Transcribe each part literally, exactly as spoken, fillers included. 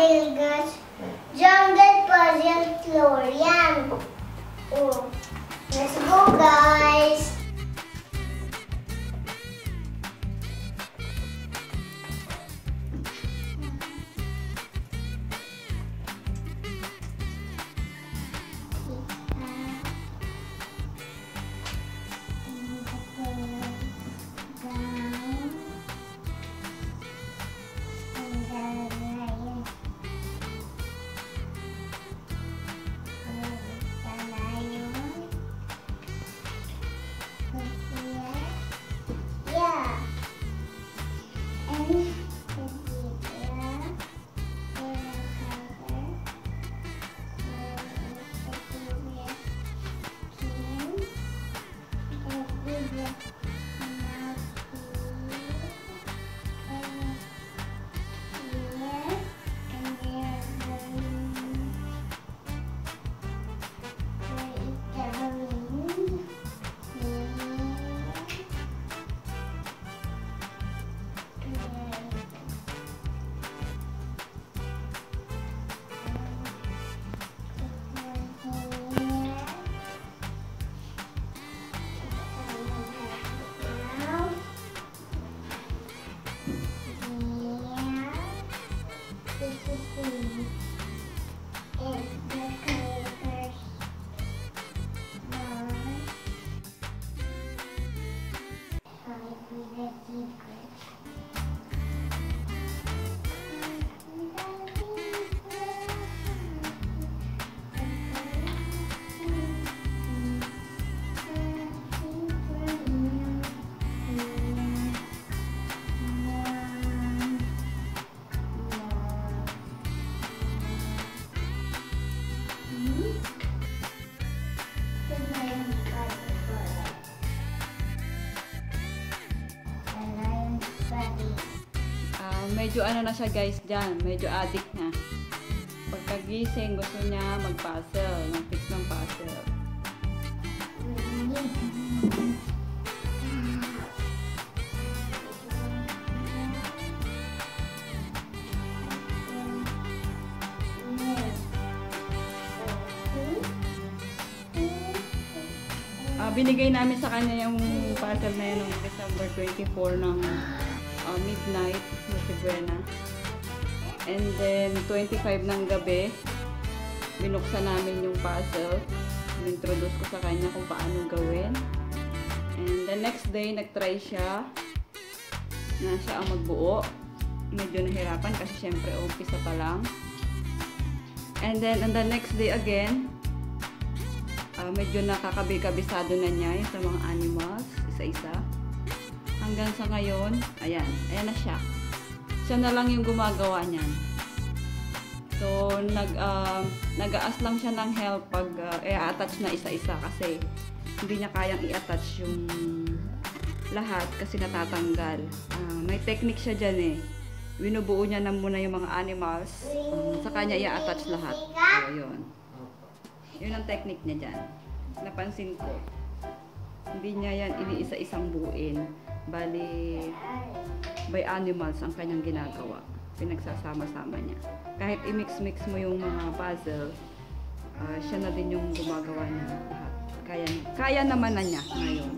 Helga's jungle puzzle floor. Yan. Oh. Let's go, guys. Medyo ano na siya guys dyan, medyo addict na. Pagkagising gusto niya mag-puzzle, mag-fix ng puzzle. Uh, binigay namin sa kanya yung puzzle na yun noong December twenty-fourth ng uh, midnight. Si Buena. And then, twenty-five ng gabi, binuksan namin yung puzzle. Introduce ko sa kanya kung paano gawin. And the next day, nag-try siya na siya ang magbuo. Medyo nahirapan kasi syempre umpisa pa lang. And then, on the next day again, uh, medyo nakakabi-kabisado na niya yung sa mga animals, isa-isa. Hanggang sa ngayon, ayan, ayan na siya. Siya na lang yung gumagawa niyan. So, nag, uh, nag-aas lang siya ng help pag uh, i-attach na isa-isa kasi hindi niya kayang i-attach yung lahat kasi natatanggal. Uh, may technique siya dyan eh. Binubuo niya na muna yung mga animals. Um, sa kanya i-attach lahat. So, yun. Yun ang technique niya dyan. Napansin ko. Hindi niya yan iniisa-isang buuin. Bali, by animals ang kanyang ginagawa. Pinagsasama-sama niya. Kahit i-mix-mix mo yung mga puzzle, uh, siya na din yung gumagawa niya lahat. Kaya, kaya naman na niya ngayon.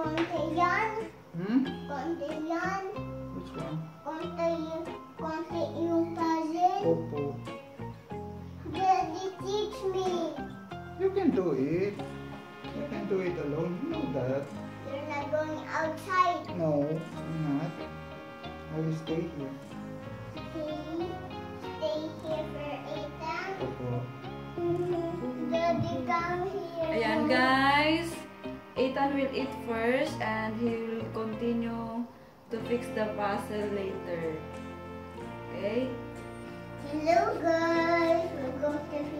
konti yan. Hmm? Konti yan. Which one? Konti yung, konti yung puzzle. Opo. Daddy, teach me. You can do it. You can do it alone. You know that. You're not going outside. No, I'm not. I will stay here. Okay. Stay here for eight times. Opo. Daddy, come here. Ayan guys, Ethan will eat first and he will continue to fix the puzzle later. Okay? Hello guys, we're going to be.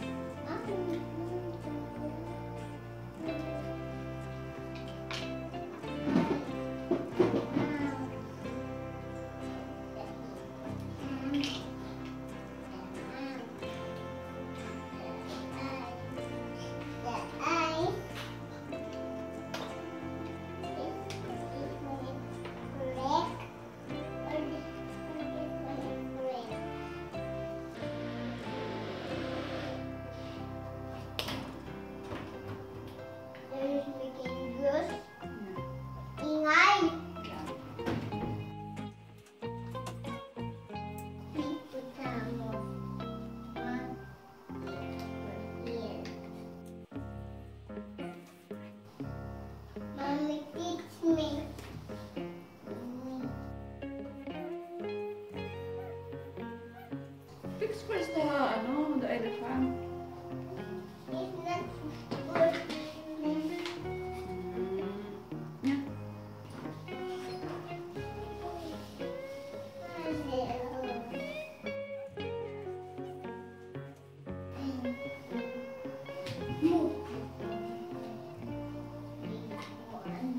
Ingay! Hippopotamus. One here. Mommy, teach me. Fix first the, ano, the elephant. It's not good. Yeah. One.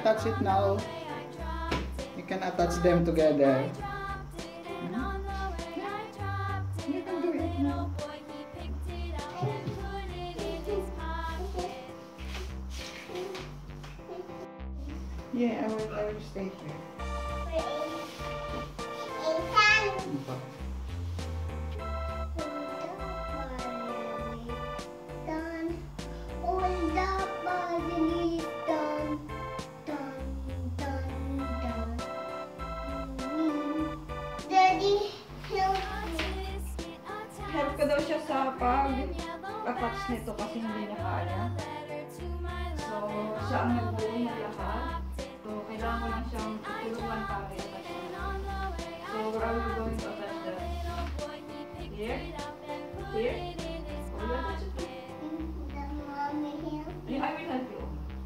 attach it now. You can attach them together. Hmm? You can do it now. Yeah, I will, I will stay here. Help ko daw siya sa pag-attach nito kasi hindi niya kaya. So, siya ang nagbuo ng lahat. So, kailangan ko lang siyang tutulungan para i-attach niya. So, where are we going to attach that? Here? Here? Or you attach it here? Yeah, I will help you.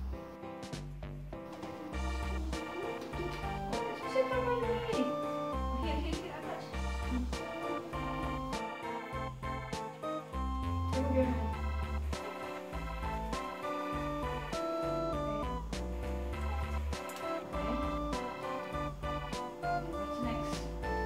Sit on my way. Here, here, here, attach. Move your hand. What's next?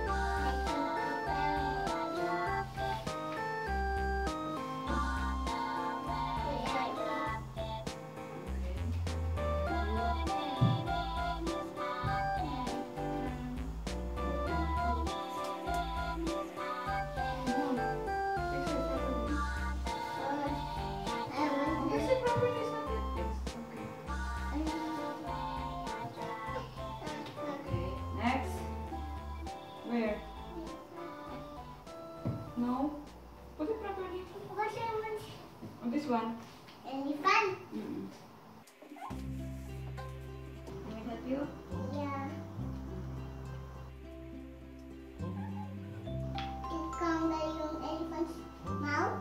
This is properly is not yet fixed. Okay. Okay. Next. Where? No. Put it properly. On this one. Elephant? Mm-mm. Can I help you? Yeah. Itanggal yung elephant's mouth.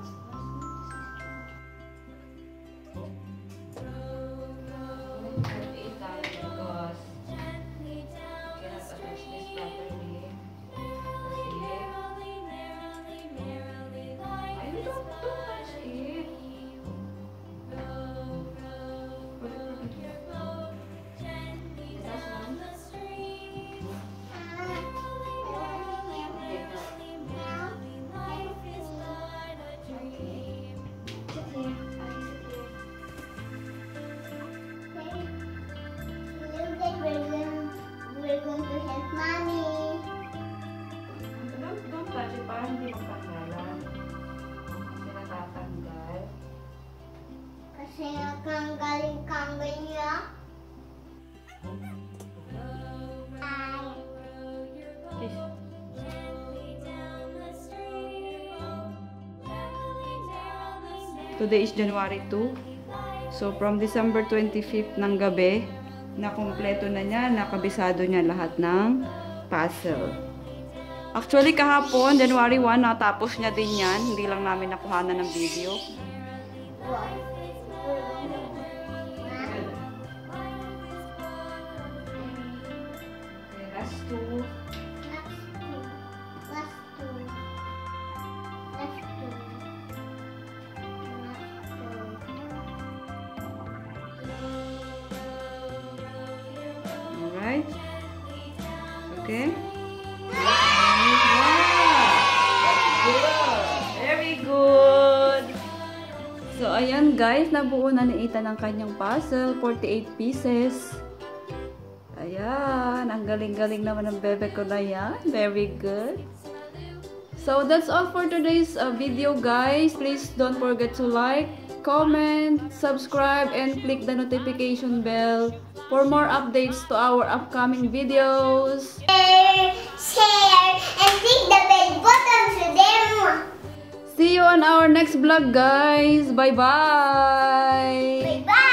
We're going to help mommy. Don't, don't touch it para hindi magtanggalan. Kasi natatanggal. Kasi nakanggaling-kanggal niya. Ay. Kiss. Today is January second. So from December twenty-fifth ng gabi, na kumpleto na niya, nakabisado niya lahat ng puzzle. Actually, kahapon, January first, natapos niya din yan. Hindi lang namin nakuhanan ng video. Okay, last two. Last two. Last two. Alright. Okay. Very good. So, ayan guys, nabuo na ni Ethan ang kanyang puzzle. forty-eight pieces. Ayan. Ang galing-galing naman ng bebe ko na yan. Very good. So, that's all for today's uh, video guys. Please don't forget to like, comment, subscribe, and click the notification bell for more updates to our upcoming videos. Share, share, and click the bell button so them. See you on our next vlog, guys. Bye-bye. Bye bye.